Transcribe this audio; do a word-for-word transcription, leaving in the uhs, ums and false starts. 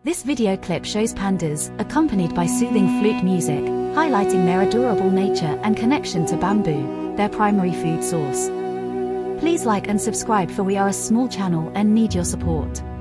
This video clip shows pandas, accompanied by soothing flute music, highlighting their adorable nature and connection to bamboo, their primary food source. Please like and subscribe, for we are a small channel and need your support.